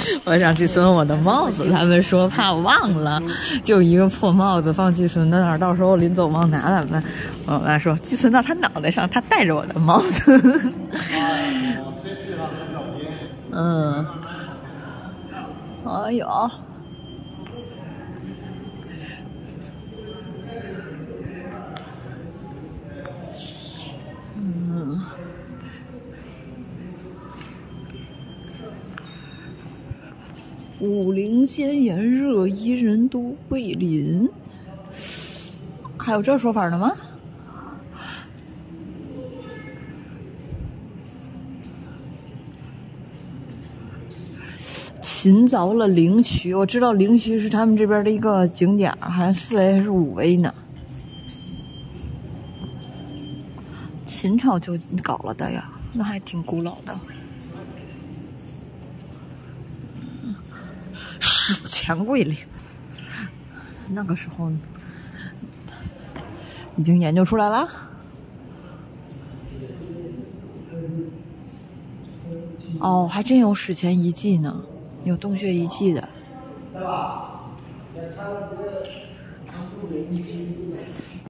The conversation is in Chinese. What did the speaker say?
我想寄存我的帽子，他们说怕忘了，就一个破帽子放寄存的那儿，到时候临走忘拿咱们。我妈说寄存到他脑袋上，他戴着我的帽子。嗯，哎呦。武陵间炎热，伊人都桂林。还有这说法呢吗？秦凿了灵渠，我知道灵渠是他们这边的一个景点，好像4A 还是5A 呢。秦朝就搞了的呀，那还挺古老的。史前桂林，那个时候已经研究出来了。哦，还真有史前遗迹呢，有洞穴遗迹的。